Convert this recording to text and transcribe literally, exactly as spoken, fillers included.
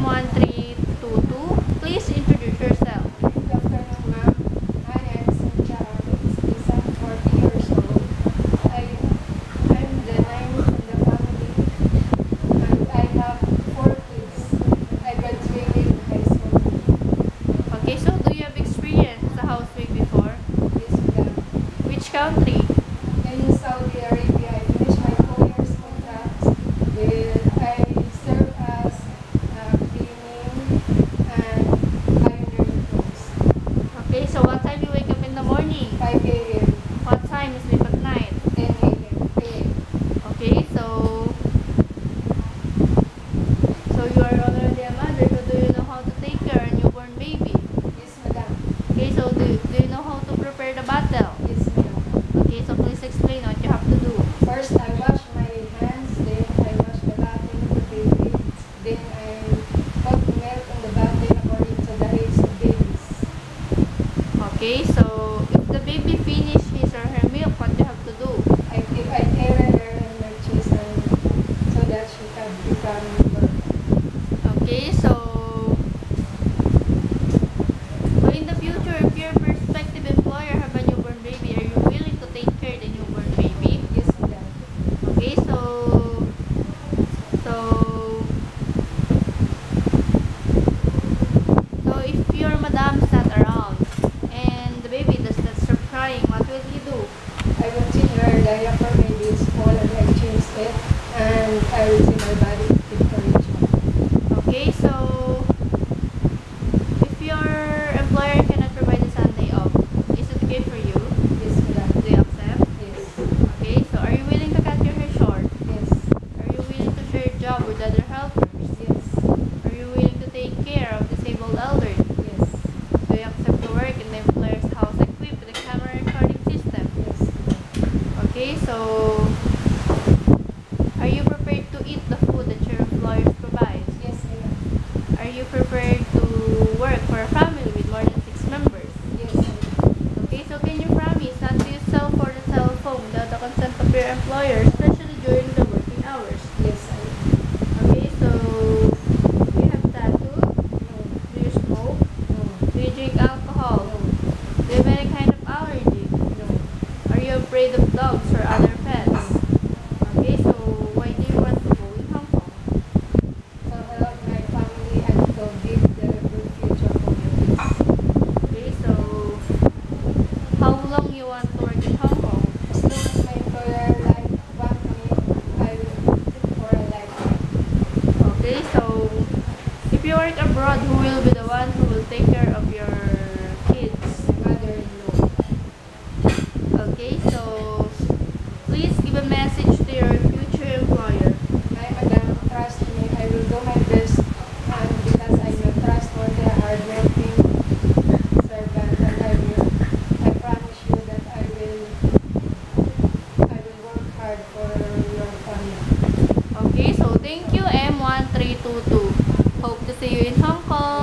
M one three two two. Please introduce yourself. Good afternoon, ma'am. I am Cynthia Lisa, forty years old. I am the ninth in the family, and I have four kids. I graduated in high school. Okay, so do you have experience as a housewife before? Yes, ma'am. Which country? In Saudi Arabia, I finished my four years contract. With I serve as uh, cleaning and ironing clothes. Okay, so what time you wake up in the morning? five a m What time you sleep at night? ten a m Okay, so so you are already a mother, so do you know how to take care of a newborn baby? Yes, madam. Okay, so do, do you know how to prepare the bottle? Yes, madam. Okay, so please explain what you have to do. First, I wash my hands, then I wash the bottle of the baby, then I put milk on the bottle according to the age of babies. Okay, so if the baby finish his or her milk, what you have to do? I give I tell her and my cheese and so that she can become birth. Okay, so so in the future, if your prospective employer have a newborn baby, are you willing to take care of the newborn baby? Yes, madam. Okay, so so so if your madam is not around and the baby does not stop crying, what will you do? I will change her diaper, maybe it's small and I change it, and I will see my body temperature. Okay, so if your employer cannot provide a Sunday off, is it okay for you? Yes, madam. Do you accept? Yes. Okay, so are you willing to cut your hair short? Yes. Are you willing to share a job with other helpers? Yes. Are you willing to take care of disabled elders? Yes. Do you accept to work in the employer's house equipped with a camera recording system? Yes. Okay, so are you prepared to eat the food that your employer provides? Yes, madam. Are you prepared to work for a family with more than six members? Yes, madam. Okay, so can you promise not to use cell phone or cell phone without the consent of your employer, especially during the working hours? Yes, I will. Okay, so do you have tattoo? No. Do you smoke? No. Do you drink alcohol? No. Do you have any kind of allergy? No. Are you afraid of dogs or other pets? Okay, so why do you want to go in Hong Kong? To help my family and to give the good future for my kids. Okay, so how long you want to work in Hong Kong? As long as my employer like want me, I will look for a lifetime. Okay, so if you work abroad, who will be the one who will take care of your kids? My mother-in-law. Okay, so please give a message to your future employer. My madam, trust me, I will do my best, and because I'm a trustworthy, hardworking servant, and I will, I promise you that I will, I will work hard for your family. Okay, so thank you M one three two two. Hope to see you in Hong Kong.